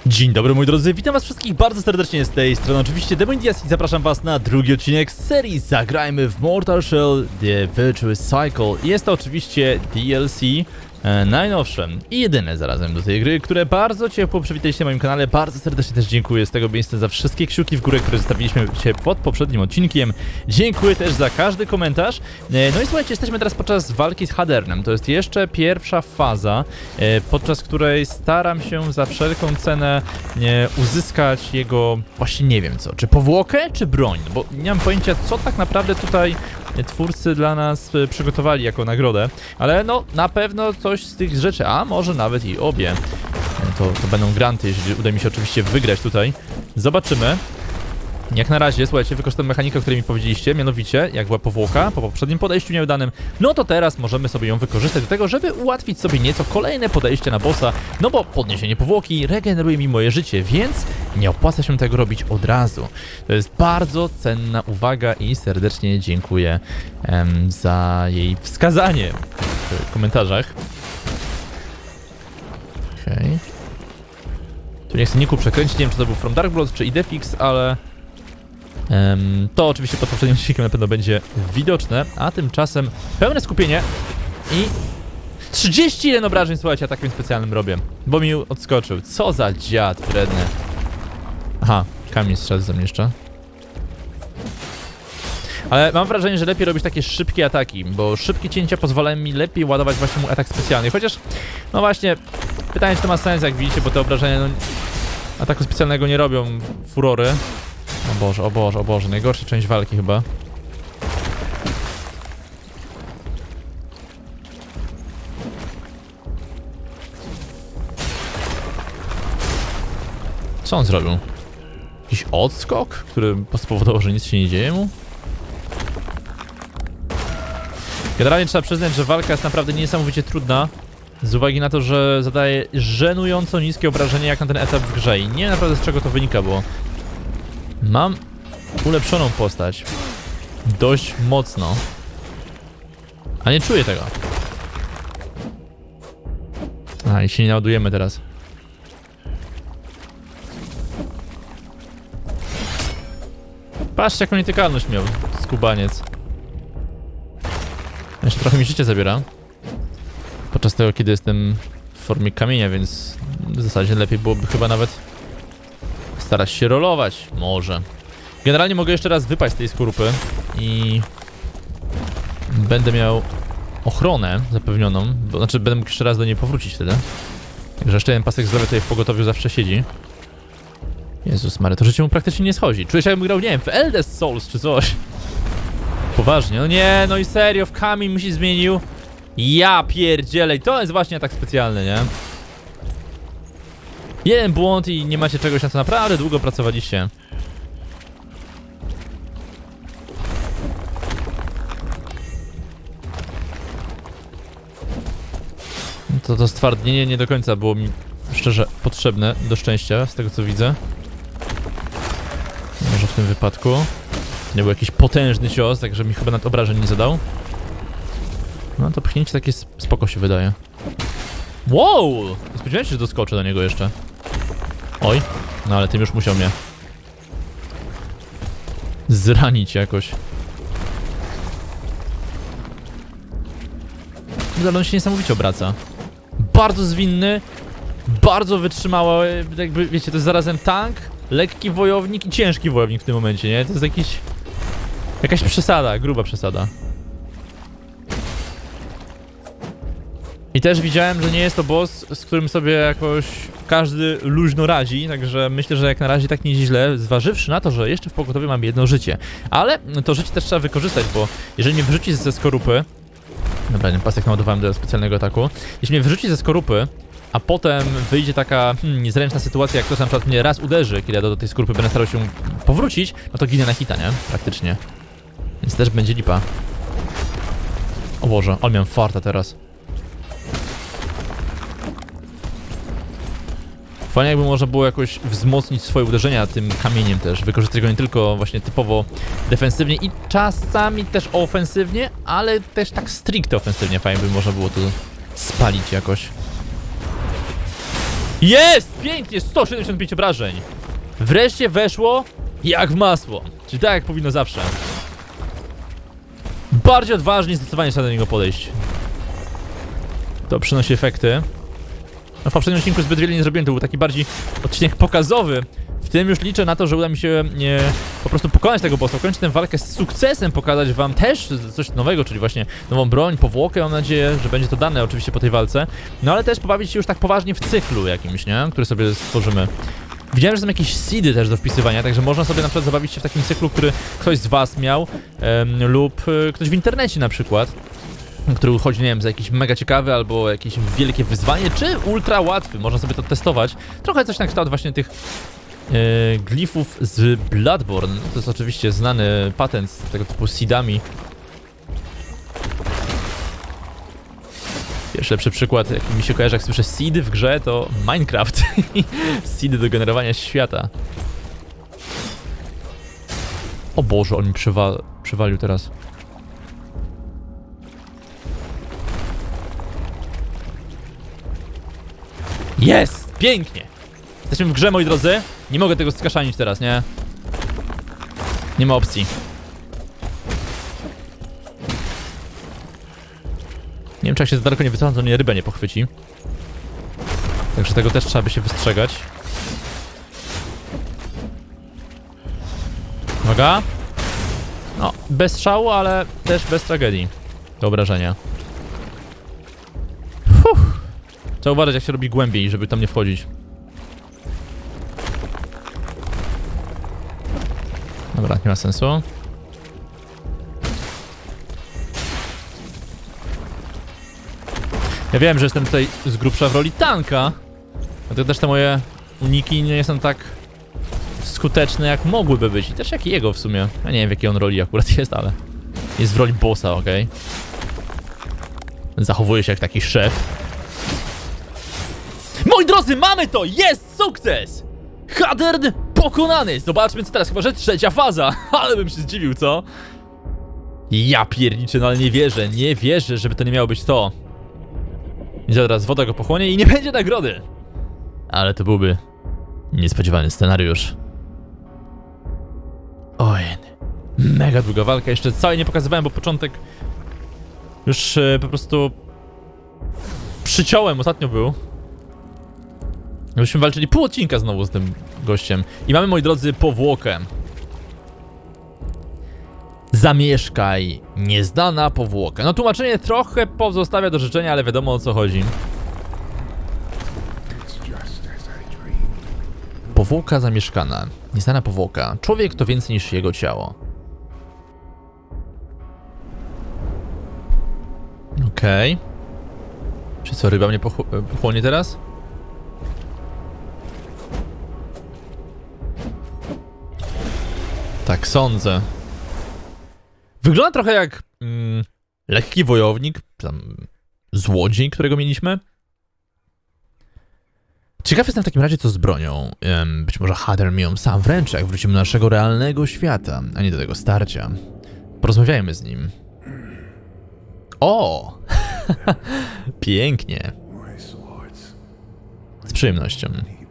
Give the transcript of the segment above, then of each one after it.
Dzień dobry moi drodzy, witam was wszystkich bardzo serdecznie z tej strony oczywiście Demondias i zapraszam was na drugi odcinek z serii Zagrajmy w Mortal Shell The Virtuous Cycle. Jest to oczywiście DLC najnowsze i jedyne zarazem do tej gry, które bardzo ciepło przywitaliście na moim kanale. Bardzo serdecznie też dziękuję z tego miejsca za wszystkie kciuki w górę, które zostawiliśmy się pod poprzednim odcinkiem. Dziękuję też za każdy komentarz. No i słuchajcie, jesteśmy teraz podczas walki z Hadernem. To jest jeszcze pierwsza faza, podczas której staram się za wszelką cenę uzyskać jego, właśnie nie wiem co, czy powłokę, czy broń, bo nie mam pojęcia, co tak naprawdę tutaj twórcy dla nas przygotowali jako nagrodę, ale no na pewno coś z tych rzeczy, a może nawet i obie. To będą granty, jeżeli uda mi się oczywiście wygrać tutaj. Zobaczymy. Jak na razie, słuchajcie, wykorzystam mechanikę, o której mi powiedzieliście, mianowicie, jak była powłoka po poprzednim podejściu nieudanym, no to teraz możemy sobie ją wykorzystać do tego, żeby ułatwić sobie nieco kolejne podejście na bossa, no bo podniesienie powłoki regeneruje mi moje życie, więc nie opłaca się tego robić od razu. To jest bardzo cenna uwaga i serdecznie dziękuję za jej wskazanie w komentarzach. Okej. Tu nie chcę niku przekręcić, nie wiem czy to był From Dark Blood czy Idefix, ale to oczywiście pod poprzednim odcinkiem na pewno będzie widoczne, a tymczasem pełne skupienie i 31 obrażeń, słuchajcie, atakiem specjalnym robię, bo mi odskoczył. Co za dziad wredny. Aha, kamień strzał ze mnie jeszcze. Ale mam wrażenie, że lepiej robić takie szybkie ataki, bo szybkie cięcia pozwalają mi lepiej ładować właśnie mój atak specjalny. Chociaż, no właśnie, pytanie czy to ma sens, jak widzicie, bo te obrażenia no, ataku specjalnego nie robią furory. O Boże, o Boże, o Boże, najgorsza część walki chyba. Co on zrobił? Jakiś odskok, który spowodował, że nic się nie dzieje mu? Generalnie trzeba przyznać, że walka jest naprawdę niesamowicie trudna, z uwagi na to, że zadaje żenująco niskie obrażenia jak na ten etap w grze i nie wiem naprawdę z czego to wynika, bo mam ulepszoną postać dość mocno, a nie czuję tego. A i się nie naładujemy teraz. Patrzcie jaką nietykalność miał skubaniec. Jeszcze trochę mi życie zabiera podczas tego, kiedy jestem w formie kamienia, więc w zasadzie lepiej byłoby chyba nawet starać się rolować, może. Generalnie mogę jeszcze raz wypaść z tej skorupy i będę miał ochronę zapewnioną, bo znaczy będę mógł jeszcze raz do niej powrócić wtedy. Także jeszcze jeden pasek zdrowia tutaj w pogotowiu zawsze siedzi. Jezus Maria, to życie mu praktycznie nie schodzi. Czuję się jakbym grał, nie wiem, w Elder Souls czy coś. Poważnie, no nie, no i serio, w kamień mu się zmienił. Ja pierdzielej, to jest właśnie atak specjalny, nie? Jeden błąd i nie macie czegoś, na co naprawdę długo pracowaliście. To stwardnienie nie do końca było mi szczerze potrzebne do szczęścia, z tego co widzę. Może w tym wypadku. Nie był jakiś potężny cios, także mi chyba nad obrażeń nie zadał. No to pchnięcie takie spoko się wydaje. Wow! Nie spodziewałem się, że doskoczę do niego jeszcze. Oj, no ale tym już musiał mnie zranić jakoś. Ale on się niesamowicie obraca. Bardzo zwinny, bardzo wytrzymały, jakby wiecie, to jest zarazem tank, lekki wojownik i ciężki wojownik w tym momencie, nie? To jest jakaś przesada, gruba przesada. I też widziałem, że nie jest to boss, z którym sobie jakoś każdy luźno radzi, także myślę, że jak na razie tak nieźle, zważywszy na to, że jeszcze w pogotowiu mam jedno życie. Ale to życie też trzeba wykorzystać, bo jeżeli mnie wyrzuci ze skorupy... Dobra, ten pasek naładowałem do specjalnego ataku. Jeśli mnie wyrzuci ze skorupy, a potem wyjdzie taka niezręczna sytuacja, jak ktoś na przykład mnie raz uderzy, kiedy ja do tej skorupy będę starał się powrócić, no to ginę na hita, nie? Praktycznie. Więc też będzie lipa. O Boże, ale miałem farta teraz. Fajnie jakby można było jakoś wzmocnić swoje uderzenia tym kamieniem też, wykorzystać go nie tylko właśnie typowo defensywnie i czasami też ofensywnie, ale też tak stricte ofensywnie fajnie by można było to spalić jakoś. Jest! Pięknie! 175 obrażeń. Wreszcie weszło jak w masło. Czyli tak jak powinno zawsze. Bardziej odważnie, zdecydowanie trzeba do niego podejść. To przynosi efekty. No w poprzednim odcinku zbyt wiele nie zrobiłem, to był taki bardziej odcinek pokazowy. W tym już liczę na to, że uda mi się po prostu pokonać tego bossa, kończyć tę walkę z sukcesem, pokazać wam też coś nowego, czyli właśnie nową broń, powłokę, mam nadzieję, że będzie to dane oczywiście po tej walce. No ale też pobawić się już tak poważnie w cyklu jakimś, nie? Który sobie stworzymy. Widziałem, że są jakieś seedy też do wpisywania, także można sobie na przykład zabawić się w takim cyklu, który ktoś z was miał lub ktoś w internecie na przykład, który uchodzi, nie wiem, za jakiś mega ciekawy albo jakieś wielkie wyzwanie, czy ultra łatwy. Można sobie to testować. Trochę coś na kształt właśnie tych glifów z Bloodborne. To jest oczywiście znany patent z tego typu seedami. Pierwszy lepszy przykład, jaki mi się kojarzy, jak słyszę seedy w grze, to Minecraft. Seedy do generowania świata. O Boże, on mi przywalił teraz. Jest! Pięknie! Jesteśmy w grze, moi drodzy. Nie mogę tego skaszanić teraz, nie? Nie ma opcji. Nie wiem, czy jak się z daleko nie wycofam, to mnie ryba nie pochwyci. Także tego też trzeba by się wystrzegać. Uwaga. No, bez strzału, ale też bez tragedii. Do obrażenia. Trzeba uważać, jak się robi głębiej, żeby tam nie wchodzić. Dobra, nie ma sensu. Ja wiem, że jestem tutaj z grubsza w roli tanka. Dlatego też te moje uniki nie są tak skuteczne, jak mogłyby być. I też jak jego w sumie. Ja nie wiem, w jakiej on roli akurat jest, ale jest w roli bossa, okej? Zachowuje się jak taki szef. Moi drodzy, mamy to! Jest sukces! Hadern pokonany! Zobaczmy co teraz, chyba że trzecia faza. Ale bym się zdziwił, co? Ja pierniczę, no ale nie wierzę, żeby to nie miało być to. I zaraz woda go pochłonie i nie będzie nagrody. Ale to byłby niespodziewany scenariusz. Oj, mega długa walka, jeszcze całej nie pokazywałem, bo początek już po prostu przyciąłem, ostatnio był. Byśmy walczyli pół odcinka znowu z tym gościem. I mamy, moi drodzy, powłokę. Zamieszkaj, nieznana powłoka. No tłumaczenie trochę pozostawia do życzenia, ale wiadomo o co chodzi. Powłoka zamieszkana. Nieznana powłoka. Człowiek to więcej niż jego ciało. Okej. Czy co, ryba mnie pochłonie teraz? Tak sądzę. Wygląda trochę jak lekki wojownik, tam złodziej, którego mieliśmy. Ciekaw jestem w takim razie, co z bronią. Być może Hadern mi ją sam wręczy, jak wrócimy do naszego realnego świata, a nie do tego starcia. Porozmawiajmy z nim. O! Pięknie. Z przyjemnością.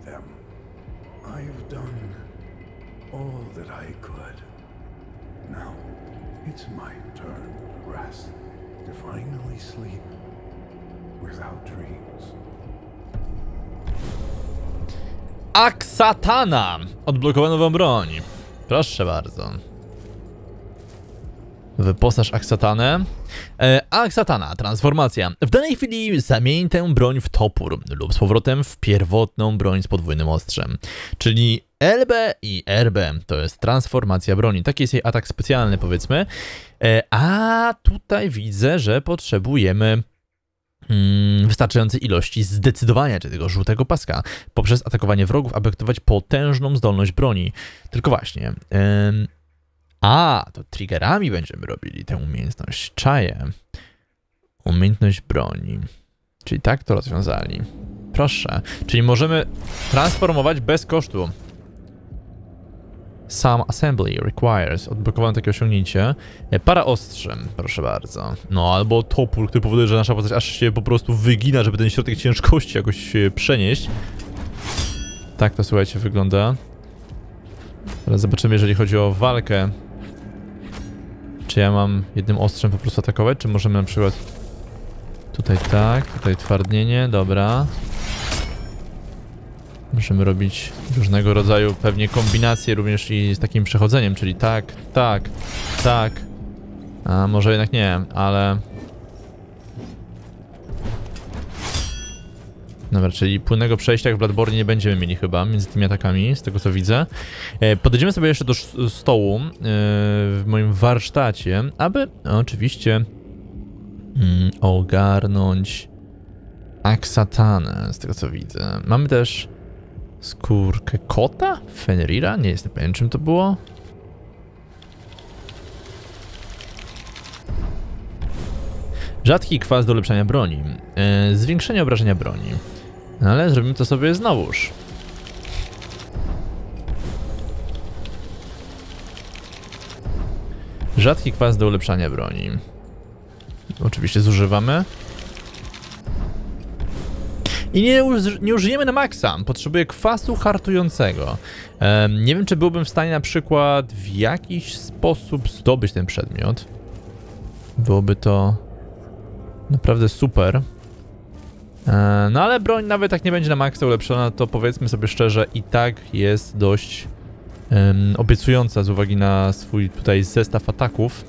It's my turn to rest, to finally sleep without dreams. Aksatana! Odblokowano nową broń. Proszę bardzo. Wyposaż Aksatanę. Aksatana, transformacja. W danej chwili zamień tę broń w topór lub z powrotem w pierwotną broń z podwójnym ostrzem. Czyli LB i RB to jest transformacja broni. Taki jest jej atak specjalny, powiedzmy. A tutaj widzę, że potrzebujemy wystarczającej ilości zdecydowania tego żółtego paska poprzez atakowanie wrogów, aby aktywować potężną zdolność broni. Tylko właśnie... to triggerami będziemy robili tę umiejętność. Czaję. Umiejętność broni. Czyli tak to rozwiązali. Proszę. Czyli możemy transformować bez kosztu. Some assembly requires. Odblokowano takie osiągnięcie. Para ostrzem, proszę bardzo. No, albo topór, który powoduje, że nasza postać aż się po prostu wygina, żeby ten środek ciężkości jakoś przenieść. Tak to, słuchajcie, wygląda. Teraz zobaczymy, jeżeli chodzi o walkę. Czy ja mam jednym ostrzem po prostu atakować, czy możemy na przykład... Tutaj tak, tutaj twardnienie, dobra. Możemy robić różnego rodzaju pewnie kombinacje również i z takim przechodzeniem, czyli tak, tak, tak. A może jednak nie, ale... Dobra, czyli płynnego przejścia jak w Bloodborne nie będziemy mieli chyba między tymi atakami, z tego co widzę. Podejdziemy sobie jeszcze do stołu w moim warsztacie, aby oczywiście ogarnąć Aksatanę, z tego co widzę. Mamy też skórkę kota? Fenrira? Nie jestem pewien, czym to było. Rzadki kwas do ulepszania broni. Zwiększenie obrażenia broni. Ale zrobimy to sobie znowuż. Rzadki kwas do ulepszania broni. Oczywiście zużywamy. I nie użyjemy na maksa. Potrzebuję kwasu hartującego. Nie wiem, czy byłbym w stanie na przykład w jakiś sposób zdobyć ten przedmiot. Byłoby to naprawdę super. No ale broń nawet jak nie będzie na maksa ulepszona, to powiedzmy sobie szczerze, i tak jest dość obiecująca z uwagi na swój tutaj zestaw ataków.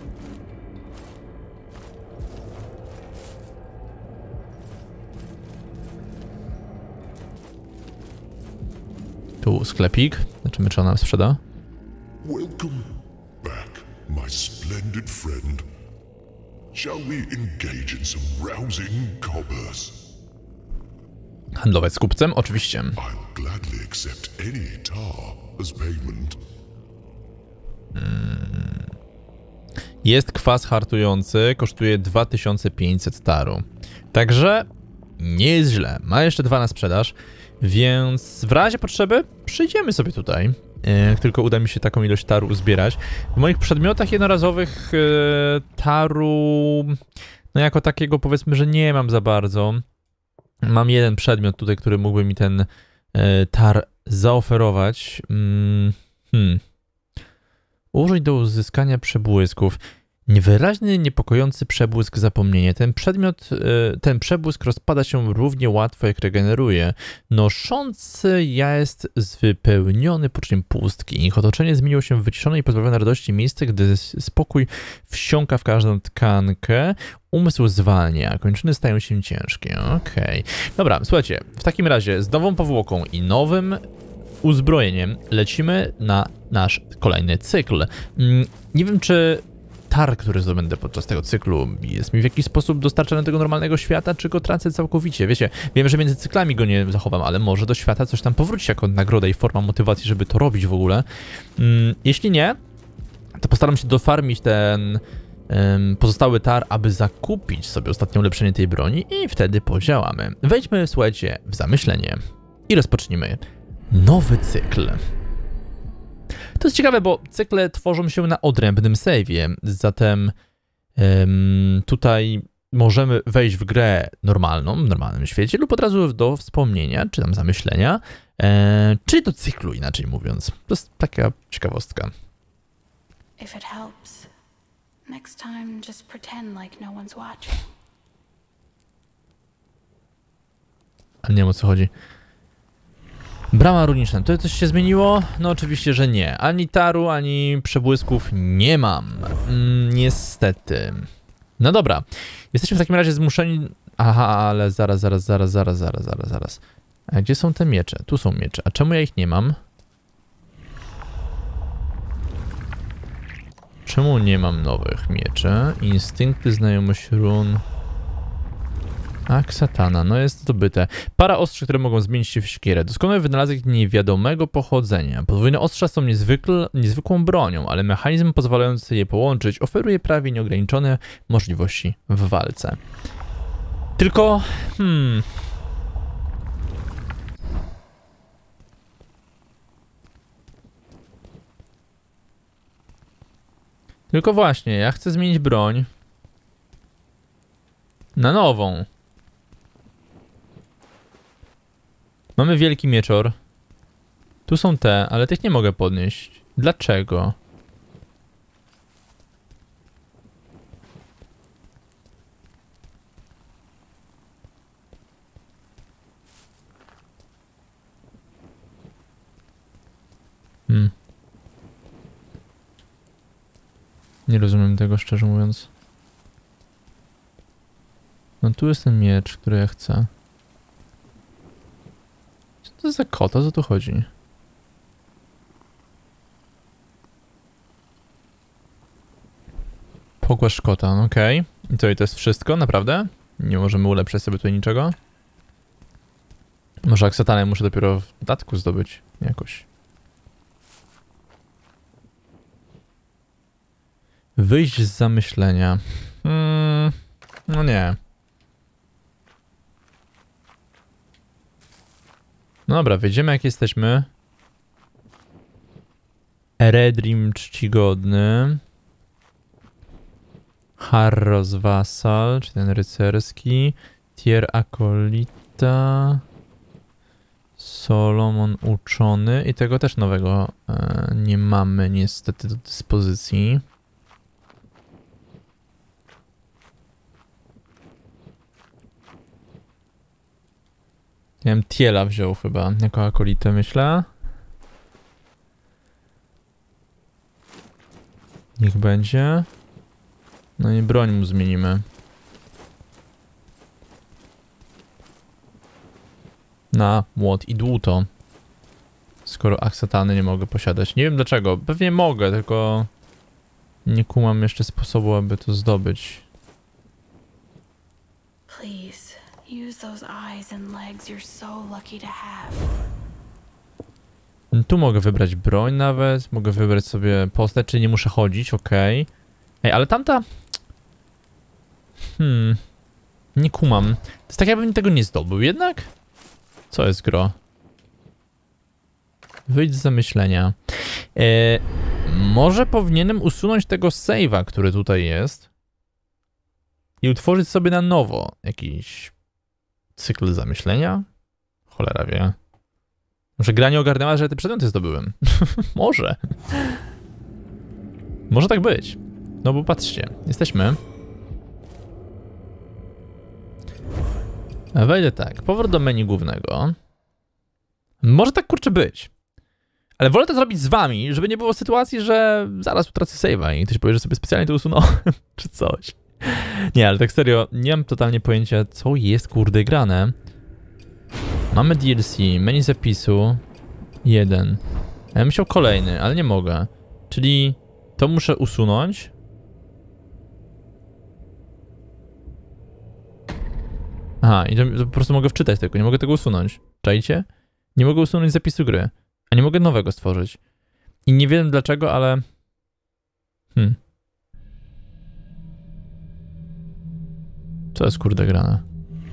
Tu sklepik. Zobaczymy, czy ona sprzeda. Welcome back, my splendid friend. Shall we engage in some rousing commerce? Handlować z kupcem? Oczywiście. I'll gladly accept any tar as payment. Jest kwas hartujący, kosztuje 2500 taru. Także nie jest źle. Ma jeszcze 2 na sprzedaż, więc w razie potrzeby przyjdziemy sobie tutaj. Jak tylko uda mi się taką ilość taru uzbierać. W moich przedmiotach jednorazowych taru, no jako takiego powiedzmy, że nie mam za bardzo. Mam jeden przedmiot tutaj, który mógłby mi ten tar zaoferować. Użyj do uzyskania przebłysków. Niewyraźny, niepokojący przebłysk zapomnienia. Ten przebłysk rozpada się równie łatwo, jak regeneruje. Noszący jest wypełniony poczuciem pustki. Ich otoczenie zmieniło się w wyciszone i pozbawione radości miejsce, gdy spokój wsiąka w każdą tkankę. Umysł zwalnia, a kończyny stają się ciężkie. Okej. Dobra, słuchajcie, w takim razie z nową powłoką i nowym uzbrojeniem lecimy na nasz kolejny cykl. Nie wiem, czy tar, który zdobędę podczas tego cyklu, jest mi w jakiś sposób dostarczany do tego normalnego świata, czy go tracę całkowicie. Wiecie, wiem, że między cyklami go nie zachowam, ale może do świata coś tam powróci jako nagroda i forma motywacji, żeby to robić w ogóle. Jeśli nie, to postaram się dofarmić ten pozostały tar, aby zakupić sobie ostatnie ulepszenie tej broni i wtedy podziałamy. Wejdźmy, słuchajcie, w zamyślenie i rozpocznijmy nowy cykl. To jest ciekawe, bo cykle tworzą się na odrębnym save'ie, zatem tutaj możemy wejść w grę normalną, w normalnym świecie lub od razu do wspomnienia, czy tam zamyślenia, czy do cyklu, inaczej mówiąc. To jest taka ciekawostka. If it helps, next time just pretend like no one's watching. Ale nie wiem, o co chodzi. Brama runiczna. To coś się zmieniło? No oczywiście, że nie. Ani taru, ani przebłysków nie mam. Niestety. No dobra. Jesteśmy w takim razie zmuszeni... Aha, ale zaraz. A gdzie są te miecze? Tu są miecze. A czemu ja ich nie mam? Czemu nie mam nowych mieczy? Instynkty, znajomość run... Aksatana, no jest zdobyte. Para ostrzy, które mogą zmienić się w siekierę. Doskonały wynalazek niewiadomego pochodzenia. Podwójne ostrza są niezwykłą bronią, ale mechanizm pozwalający je połączyć oferuje prawie nieograniczone możliwości w walce. Tylko... Tylko właśnie, ja chcę zmienić broń na nową. Mamy wielki mieczor. Tu są te, ale tych nie mogę podnieść. Dlaczego? Nie rozumiem tego, szczerze mówiąc. No tu jest ten miecz, który ja chcę. Co to za kota? O co tu chodzi? Pogłasz kota, no okej. I to jest wszystko, naprawdę? Nie możemy ulepszać sobie tutaj niczego? Może aksatanę muszę dopiero w dodatku zdobyć jakoś. Wyjść z zamyślenia. No nie. No dobra, wyjdziemy jak jesteśmy. Eredrim czcigodny. Harros Vassal, czy ten rycerski. Tier Akolita. Solomon uczony. I tego też nowego nie mamy niestety do dyspozycji. Ja bym Tiela wziął chyba, jako akolitę, myślę. Niech będzie. No i broń mu zmienimy. Na młot i dłuto. Skoro aksatany nie mogę posiadać. Nie wiem dlaczego. Pewnie mogę, tylko nie kumam jeszcze sposobu, aby to zdobyć. Please, use those eyes and legs you're so lucky to have. Tu mogę wybrać broń nawet. Mogę wybrać sobie postać, czyli nie muszę chodzić, okej. Ej, ale tamta... Nie kumam. To jest tak, jakbym tego nie zdobył jednak? Co jest gro? Wyjdź z zamyślenia. Może powinienem usunąć tego save'a, który tutaj jest i utworzyć sobie na nowo jakiś cykl zamyślenia? Cholera wie. Może gra nie ogarnęła, że te przedmioty zdobyłem. Może. Może tak być. No bo patrzcie, jesteśmy. Wejdę tak, powrót do menu głównego. Może tak kurczę być. Ale wolę to zrobić z wami, żeby nie było sytuacji, że zaraz utracę save'a i ktoś powie, że sobie specjalnie to usunąłem, czy coś. Nie, ale tak serio, nie mam totalnie pojęcia, co jest kurde grane. Mamy DLC, menu zapisu. 1. Ja bym chciał kolejny, ale nie mogę. Czyli to muszę usunąć. Aha, i to po prostu mogę wczytać tego, nie mogę tego usunąć. Czajcie? Nie mogę usunąć zapisu gry, a nie mogę nowego stworzyć. I nie wiem dlaczego, ale... Co jest kurde grane?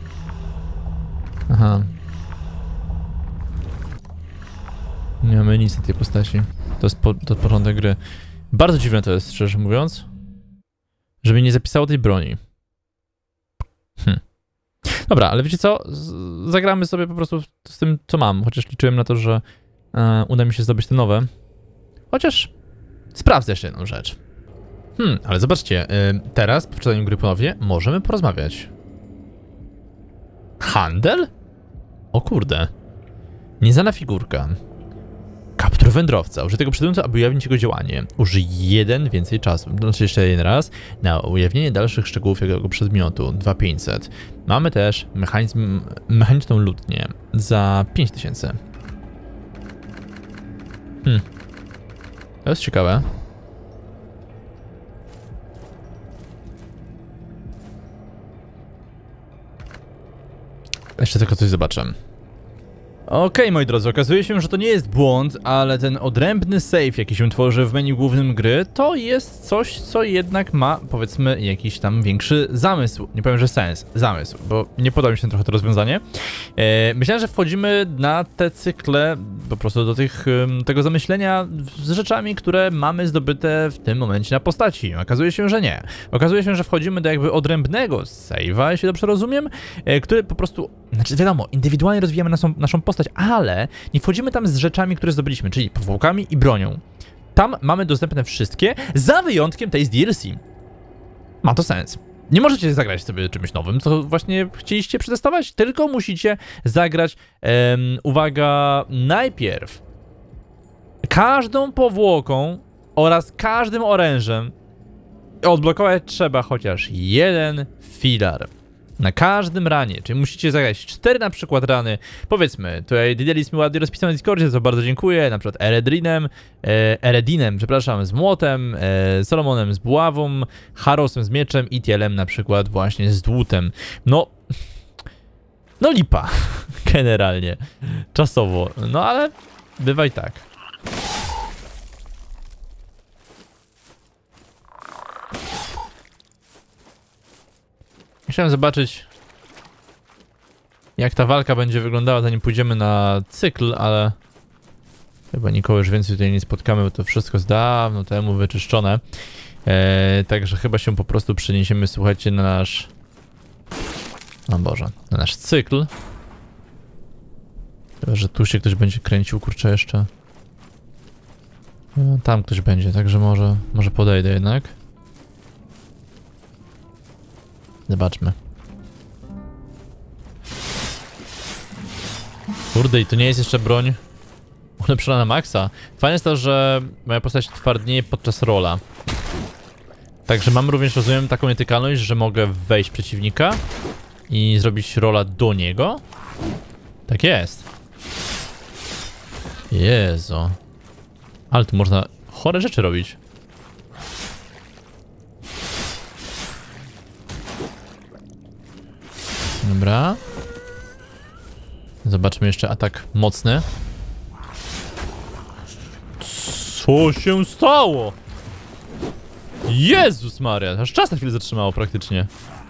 Aha. Nie mamy nic na tej postaci. To jest porządek gry. Bardzo dziwne to jest, szczerze mówiąc. Żeby nie zapisało tej broni. Dobra, ale wiecie co? Zagramy sobie po prostu z tym, co mam. Chociaż liczyłem na to, że uda mi się zdobyć te nowe. Chociaż sprawdzę jeszcze jedną rzecz. Ale zobaczcie, teraz po wczytaniu gry ponownie możemy porozmawiać. Handel? O kurde. Nieznana figurka. Kaptur wędrowca. Użyj tego przedmiotu, aby ujawnić jego działanie. Użyj 1 więcej czasu. Znaczy jeszcze jeden raz. Na ujawnienie dalszych szczegółów jego przedmiotu. 2500. Mamy też mechaniczną lutnię. Za 5000. To jest ciekawe. Jeszcze tylko coś zobaczę. Okej, moi drodzy, okazuje się, że to nie jest błąd, ale ten odrębny save, jaki się tworzy w menu głównym gry, to jest coś, co jednak ma, powiedzmy, jakiś tam większy zamysł. Nie powiem, że sens, zamysł, bo nie podoba mi się trochę to rozwiązanie. Myślałem, że wchodzimy na te cykle, po prostu do tego zamyślenia z rzeczami, które mamy zdobyte w tym momencie na postaci. Okazuje się, że nie. Okazuje się, że wchodzimy do jakby odrębnego save'a, jeśli dobrze rozumiem, który po prostu Znaczy wiadomo, indywidualnie rozwijamy naszą postać, ale nie wchodzimy tam z rzeczami, które zdobyliśmy, czyli powłokami i bronią. Tam mamy dostępne wszystkie, za wyjątkiem tej z DLC. Ma to sens. Nie możecie zagrać sobie czymś nowym, co właśnie chcieliście przetestować, tylko musicie zagrać, uwaga, najpierw każdą powłoką oraz każdym orężem odblokować trzeba chociaż jeden filar. Na każdym ranie, czyli musicie zagrać 4 na przykład rany. Powiedzmy, tutaj Didelis mi ładnie rozpisał na Discordzie, za bardzo dziękuję. Na przykład Eredinem, przepraszam, z młotem, Solomonem z buławą, Harosem z mieczem i Tielem na przykład właśnie z dłutem. No lipa, generalnie, czasowo, no ale bywa i tak. Chciałem zobaczyć, jak ta walka będzie wyglądała, zanim pójdziemy na cykl, ale chyba nikogo już więcej tutaj nie spotkamy, bo to wszystko jest dawno temu wyczyszczone. Także chyba się po prostu przeniesiemy, słuchajcie, na nasz... O Boże, na nasz cykl. Chyba, że tu się ktoś będzie kręcił, kurczę, jeszcze. No, tam ktoś będzie, także może podejdę jednak. Zobaczmy. Kurde, i to nie jest jeszcze broń ulepszona na maksa. Fajne jest to, że moja postać twardnieje podczas rola. Także mam również, rozumiem, taką nietykalność, że mogę wejść w przeciwnika i zrobić rola do niego. Tak jest. Jezu. Ale tu można chore rzeczy robić. Dobra. Zobaczmy jeszcze atak mocny. Co się stało? Jezus Maria, aż czas na chwilę zatrzymało praktycznie.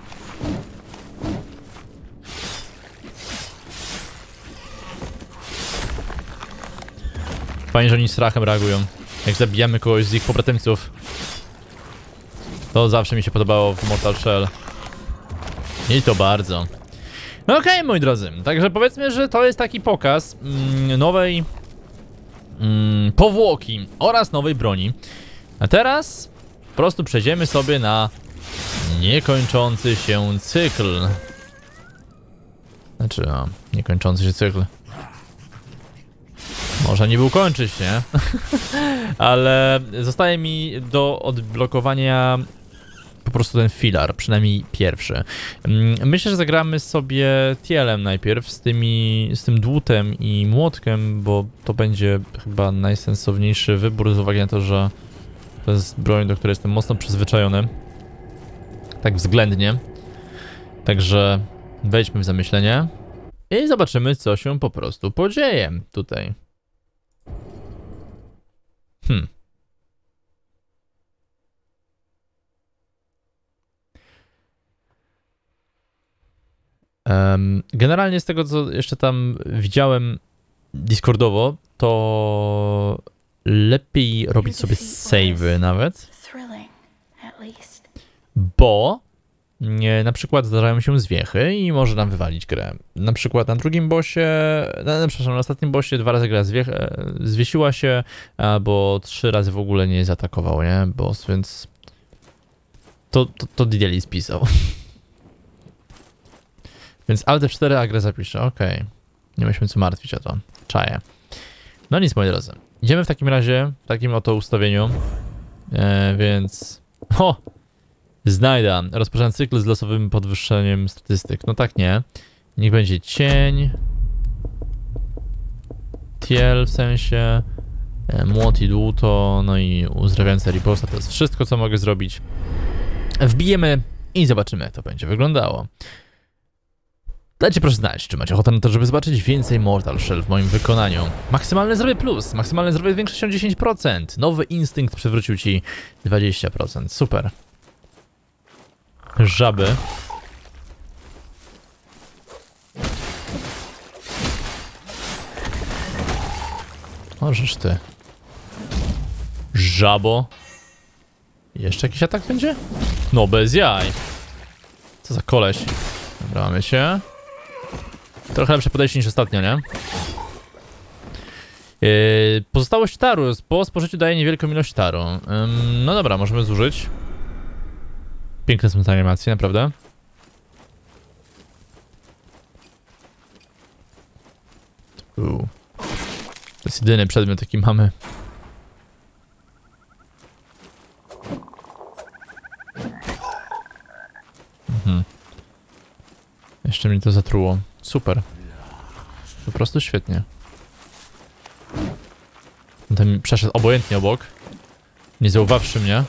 Fajnie, że oni strachem reagują. Jak zabijamy kogoś z ich pobratymców. To zawsze mi się podobało w Mortal Shell. I to bardzo. Okej, moi drodzy, także powiedzmy, że to jest taki pokaz nowej powłoki oraz nowej broni. A teraz po prostu przejdziemy sobie na niekończący się cykl. Znaczy, no, niekończący się cykl. Może nie był kończyć, nie? Ale zostaje mi do odblokowania po prostu ten filar, przynajmniej pierwszy. Myślę, że zagramy sobie Tielem najpierw, z tym dłutem i młotkiem, bo to będzie chyba najsensowniejszy wybór z uwagi na to, że to jest broń, do której jestem mocno przyzwyczajony. Tak względnie. Także wejdźmy w zamyślenie i zobaczymy, co się po prostu podzieje tutaj. Generalnie z tego, co jeszcze tam widziałem Discordowo, to lepiej robić sobie save'y nawet, bo na przykład zdarzają się zwiechy i może nam wywalić grę. Na przykład na drugim bossie, przepraszam, na ostatnim bossie 2 razy gra zwiesiła się, albo 3 razy w ogóle nie zaatakował, nie? Boss, więc to Didelis pisał. Więc Alt F4, a grę zapiszę, okej. Nie musimy co martwić o to. Czaję. No nic, moi drodzy. Idziemy w takim razie, w takim oto ustawieniu. Więc... O! Znajda. Rozpoczynam cykl z losowym podwyższeniem statystyk. No tak nie. Niech będzie cień. Tiel w sensie. Młot i dłuto. No i uzdrawiająca riposta. To jest wszystko, co mogę zrobić. Wbijemy i zobaczymy, jak to będzie wyglądało. Dajcie proszę znać, czy macie ochotę na to, żeby zobaczyć więcej Mortal Shell w moim wykonaniu. Maksymalne zdrowie plus, maksymalne zdrowie zwiększa się o 10%. Nowy instynkt przywrócił ci 20%. Super. Żaby. Możesz ty. Żabo. Jeszcze jakiś atak będzie? No bez jaj. Co za koleś. Dobra, mamy się. Trochę lepsze podejście niż ostatnio, nie? Pozostałość taru. Po spożyciu daje niewielką ilość taru. No dobra, możemy zużyć. Piękne są te animacje, naprawdę. To jest jedyny przedmiot, jaki mamy. Jeszcze mnie to zatruło. Super. Po prostu świetnie. Ten przeszedł obojętnie obok. Nie zauważszy mnie.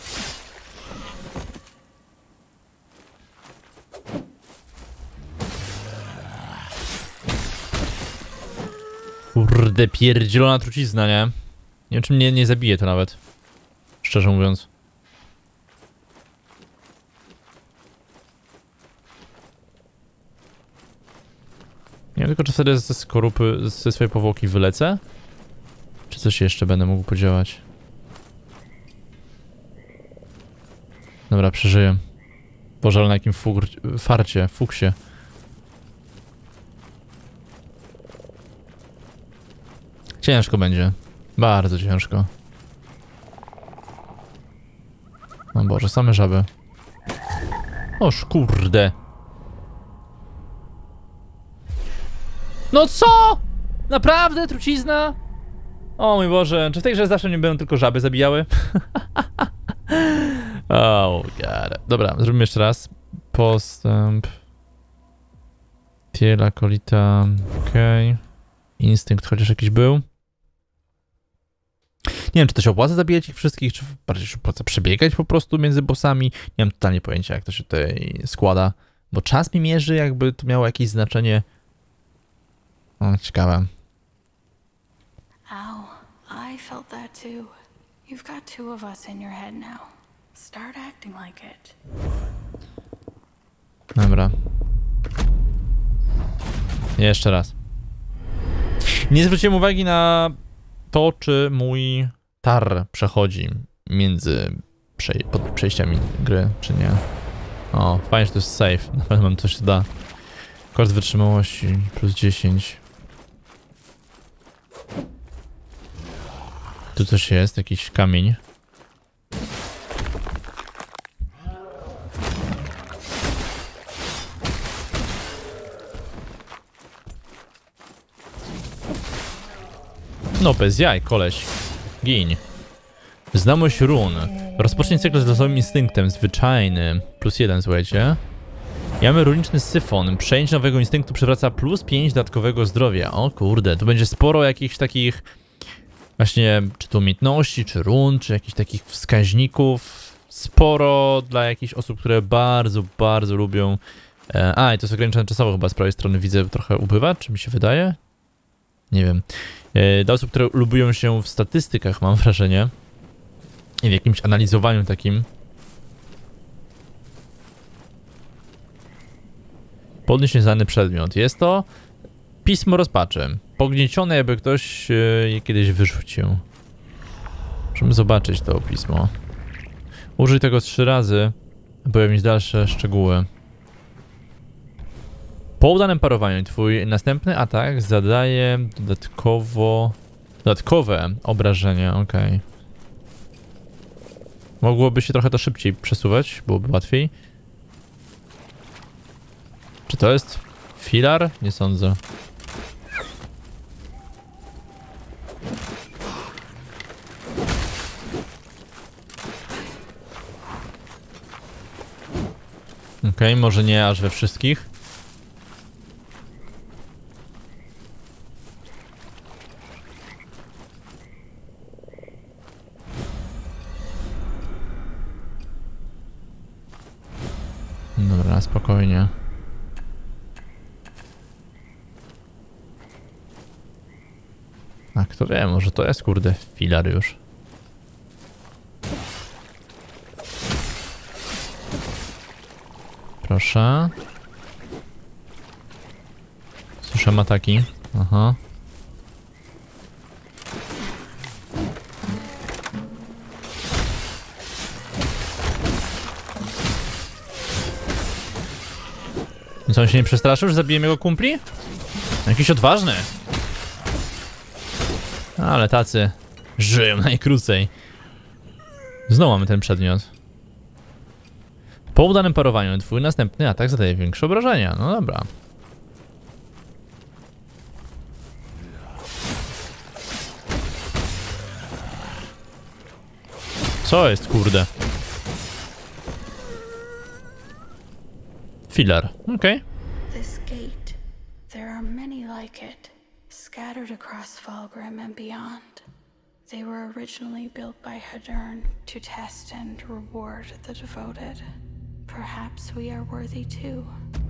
Kurde, pierdzielona trucizna, nie? Nie wiem, czy mnie nie zabije to nawet. Szczerze mówiąc. Nie wiem tylko, czy wtedy ze skorupy, ze swojej powłoki wylecę? Czy coś jeszcze będę mógł podziałać? Dobra, przeżyję. Boże, ale na jakim fuksie. Ciężko będzie. Bardzo ciężko. O Boże, same żaby. Oż kurde. No co? Naprawdę? Trucizna? O mój Boże, czy w tej grze zawsze nie będą tylko żaby zabijały? Oh god. Dobra, zrobimy jeszcze raz. Postęp. Tiela, kolita. Okej. Instynkt chociaż jakiś był. Nie wiem, czy to się opłaca zabijać ich wszystkich, czy bardziej się opłaca przebiegać po prostu między bossami. Nie mam totalnie pojęcia, jak to się tutaj składa. Bo czas mi mierzy, jakby to miało jakieś znaczenie. O, ciekawe. Ow, I felt that too. You've got two of us in your head now. Start acting like it. Dobra. Jeszcze raz. Nie zwróciłem uwagi na to, czy mój tar przechodzi między przejściami gry, czy nie. O, fajnie, że to jest safe. Na pewno mam coś, co da. Koszt wytrzymałości plus 10. Tu coś jest, jakiś kamień. No bez jaj, koleś. Gin. Znajomość run. Rozpocznij cykl z losowym instynktem. Zwyczajny. Plus 1, słuchajcie. I mamy runiczny syfon. Przejęcie nowego instynktu przywraca plus 5 dodatkowego zdrowia. O kurde, tu będzie sporo jakichś takich właśnie, czy to umiejętności, czy run, czy jakichś takich wskaźników. Sporo dla jakichś osób, które bardzo, bardzo lubią. I to jest ograniczone czasowo chyba z prawej strony, widzę, trochę ubywa, czy mi się wydaje? Nie wiem. Dla osób, które lubią się w statystykach, mam wrażenie. I w jakimś analizowaniu takim. Podnieść nieznany przedmiot. Jest to pismo rozpaczy. Pogniecione, jakby ktoś je kiedyś wyrzucił. Możemy zobaczyć to pismo. Użyj tego 3 razy, aby ujawnić dalsze szczegóły. Po udanym parowaniu twój następny atak zadaje dodatkowe obrażenia. Okej. Mogłoby się trochę to szybciej przesuwać, byłoby łatwiej. Czy to jest filar? Nie sądzę. Okej, może nie aż we wszystkich. Dobra, spokojnie. A kto wie, może to jest kurde filar już. Proszę. Słyszę ataki. Aha. I co, on się nie przestraszył, że zabiłem jego kumpli? Jakiś odważny. Ale tacy żyją najkrócej. Znowu mamy ten przedmiot. Po udanym parowaniu twój następny atak zadaje większe obrażenia. No dobra. Co jest, kurde? Filar. Okej. This gate, there are many like it, scattered across Falgrim and beyond. They were originally built by Hadern to test and reward the devoted. Perhaps we are worthy too.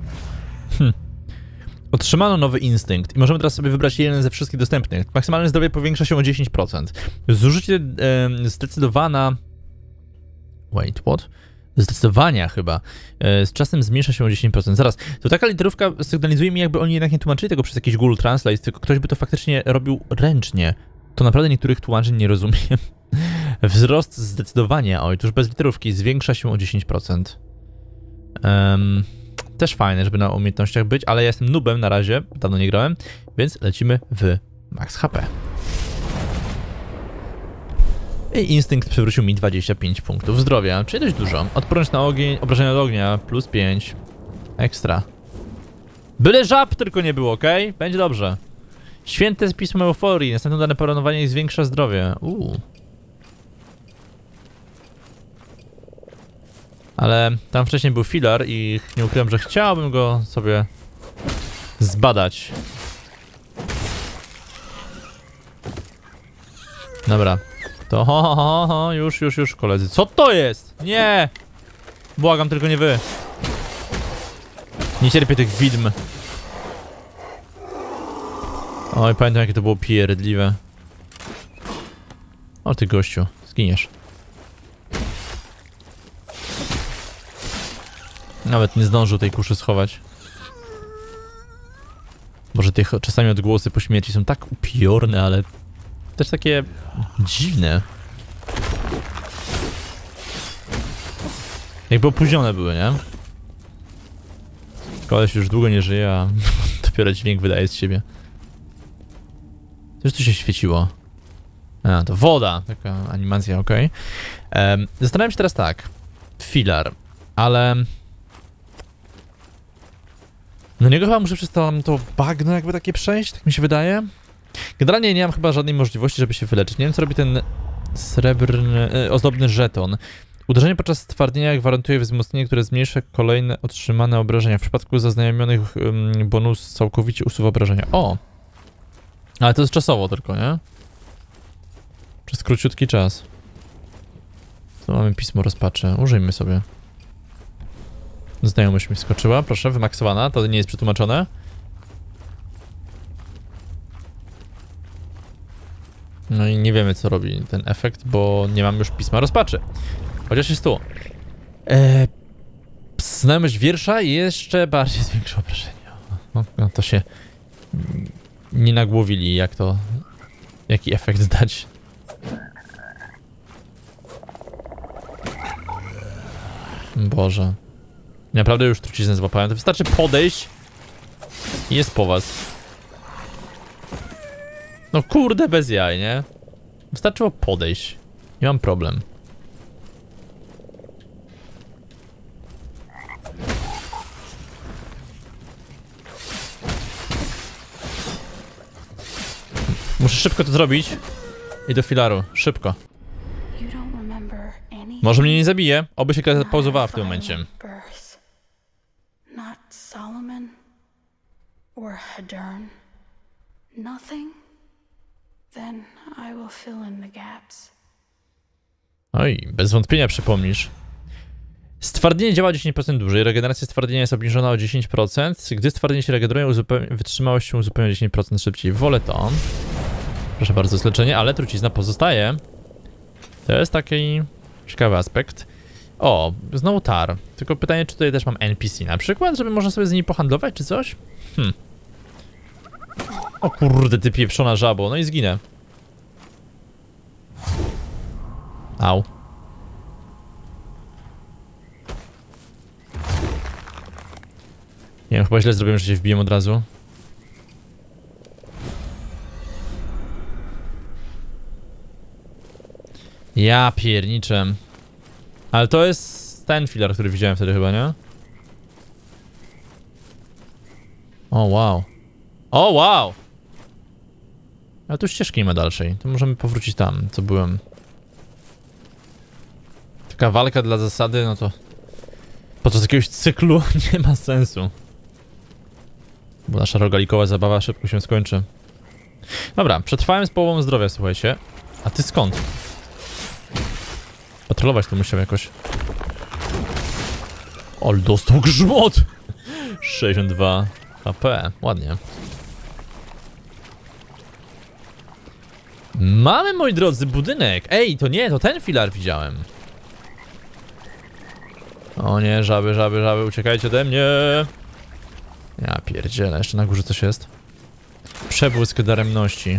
Otrzymano nowy instynkt i możemy teraz sobie wybrać jeden ze wszystkich dostępnych. Maksymalne zdrowie powiększa się o 10%. Zużycie zdecydowana... Wait, what? Zdecydowania chyba. Z czasem zmniejsza się o 10%. Zaraz, to taka literówka sygnalizuje mi, jakby oni jednak nie tłumaczyli tego przez jakiś Google Translate, tylko ktoś by to faktycznie robił ręcznie. To naprawdę niektórych tłumaczeń nie rozumiem. Wzrost zdecydowania, oj, tuż bez literówki, zwiększa się o 10%. Też fajne, żeby na umiejętnościach być, ale ja jestem noobem na razie, dawno nie grałem, więc lecimy w max HP. I instynkt przywrócił mi 25 punktów zdrowia, czyli dość dużo. Odporność na ogień, obrażenia od ognia, plus 5. Ekstra. Byle żab tylko nie było, ok? Będzie dobrze. Święte pismo euforii, następne dane paronowanie zwiększa zdrowie. Ale tam wcześniej był filar i nie ukrywam, że chciałbym go sobie zbadać. Dobra. To już koledzy. Co to jest? Nie! Błagam, tylko nie wy. Nie cierpię tych widm. Oj, pamiętam, jakie to było pierdliwe. O ty gościu, zginiesz. Nawet nie zdążył tej kuszy schować. Boże, tych czasami odgłosy po śmierci są tak upiorne, ale też takie dziwne. Jakby opóźnione były, nie? Koleś już długo nie żyje, a dopiero dźwięk wydaje z siebie. Coś tu się świeciło. A, to woda. Taka animacja, ok. Zastanawiam się teraz tak. Filar, ale... No niego chyba muszę przez to bagno jakby takie przejść, tak mi się wydaje. Generalnie nie mam chyba żadnej możliwości, żeby się wyleczyć. Nie wiem, co robi ten srebrny, ozdobny żeton. Uderzenie podczas stwardnienia gwarantuje wzmocnienie, które zmniejsza kolejne otrzymane obrażenia. W przypadku zaznajomionych bonus całkowicie usuwa obrażenia. O! Ale to jest czasowo tylko, nie? Przez króciutki czas. Tu mamy pismo rozpaczy. Użyjmy sobie. Znajomość mi wskoczyła, proszę, wymaksowana. To nie jest przetłumaczone. No i nie wiemy, co robi ten efekt, bo nie mam już pisma rozpaczy. Chociaż jest tu. Znajomość wiersza jeszcze bardziej zwiększa obrażenia. No to się nie nagłowili, jak to... Jaki efekt dać. Boże. Naprawdę już truciznę złapałem. To wystarczy podejść i jest po was. No kurde, bez jaj, nie? Wystarczyło podejść. Nie mam problem. Muszę szybko to zrobić. I do filaru. Szybko. Może mnie nie zabije. Oby się gra pauzowała w tym momencie. Not Solomon or Hadern. Nothing? Then I will fill in the gaps. Oj, bez wątpienia przypomnisz. Stwardnienie działa 10% dłużej, regeneracja stwardnienia jest obniżona o 10%. Gdy stwardnienie się regeneruje, wytrzymałość się uzupełnia 10% szybciej. Wolę to. Proszę bardzo, jest leczenie, ale trucizna pozostaje. To jest taki ciekawy aspekt. O, znowu tar. Tylko pytanie, czy tutaj też mam NPC na przykład, żeby można sobie z nimi pohandlować, czy coś? O kurde, ty pieprzona żabo, no i zginę. Au. Nie wiem, chyba źle zrobiłem, że się wbiłem od razu. Ja pierniczę. Ale to jest ten filar, który widziałem wtedy chyba, nie? O wow. O wow! Ale tu ścieżki nie ma dalszej. To możemy powrócić tam, co byłem. Taka walka dla zasady, no to... Podczas jakiegoś cyklu nie ma sensu. Bo nasza rogalikowa zabawa szybko się skończy. Dobra, przetrwałem z połową zdrowia, słuchajcie. A ty skąd? Patrolować tu musiał jakoś. O, dostał grzmot! 62 HP, ładnie. Mamy, moi drodzy, budynek. Ej, to nie, to ten filar widziałem. O nie, żaby, żaby, żaby, uciekajcie ode mnie. Ja pierdzielę, jeszcze na górze coś jest. Przebłysk daremności.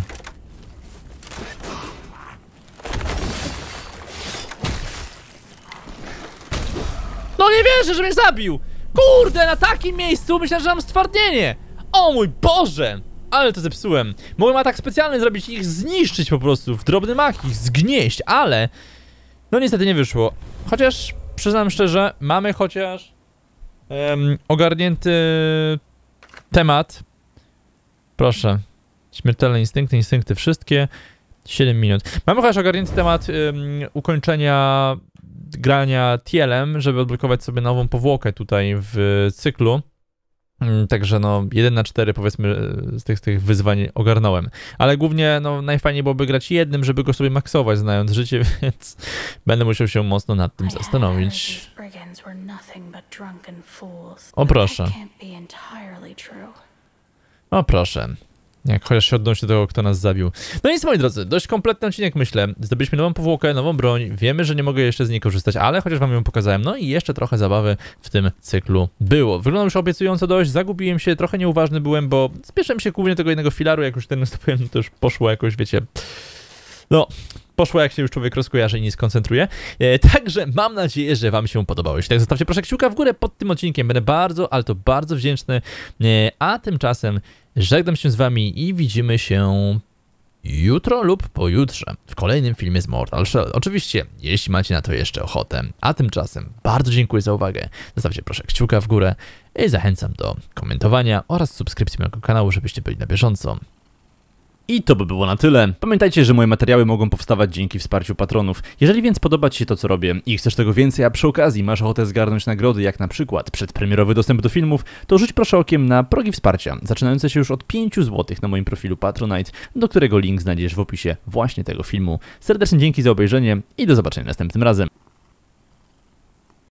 No nie wierzę, że mnie zabił! Kurde, na takim miejscu myślałem, że mam stwardnienie! O mój Boże! Ale to zepsułem. Mogłem atak specjalny zrobić i ich zniszczyć po prostu, w drobny mak ich zgnieść, ale... No niestety nie wyszło. Chociaż, przyznam szczerze, mamy chociaż... ogarnięty... temat. Proszę. Śmiertelne instynkty, instynkty wszystkie. 7 minut. Mamy chociaż ogarnięty temat ukończenia grania TL-em, żeby odblokować sobie nową powłokę tutaj w cyklu. Także no 1 na 4 powiedzmy z tych wyzwań ogarnąłem. Ale głównie no najfajniej byłoby grać jednym, żeby go sobie maksować, znając życie, więc będę musiał się mocno nad tym zastanowić. O proszę. O proszę. Jak chociaż się odnosi do tego, kto nas zabił. No nic, moi drodzy, dość kompletny odcinek, myślę. Zdobyliśmy nową powłokę, nową broń. Wiemy, że nie mogę jeszcze z niej korzystać, ale chociaż wam ją pokazałem. No i jeszcze trochę zabawy w tym cyklu było. Wyglądał już obiecująco dość, zagubiłem się, trochę nieuważny byłem, bo spieszyłem się głównie tego jednego filaru. Jak już ten zdobyłem, to już poszło jakoś, wiecie... No, poszło jak się już człowiek rozkojarzy i nie skoncentruje. Także mam nadzieję, że wam się podobało. Jeśli tak, zostawcie proszę kciuka w górę pod tym odcinkiem. Będę bardzo, ale to bardzo wdzięczny. A tymczasem żegnam się z wami i widzimy się jutro lub pojutrze w kolejnym filmie z Mortal Shell. Oczywiście, jeśli macie na to jeszcze ochotę. A tymczasem bardzo dziękuję za uwagę. Zostawcie proszę kciuka w górę i zachęcam do komentowania oraz subskrypcji mojego kanału, żebyście byli na bieżąco. I to by było na tyle. Pamiętajcie, że moje materiały mogą powstawać dzięki wsparciu patronów. Jeżeli więc podoba ci się to, co robię i chcesz tego więcej, a przy okazji masz ochotę zgarnąć nagrody, jak na przykład przedpremierowy dostęp do filmów, to rzuć proszę okiem na progi wsparcia, zaczynające się już od 5 zł na moim profilu Patronite, do którego link znajdziesz w opisie właśnie tego filmu. Serdecznie dzięki za obejrzenie i do zobaczenia następnym razem.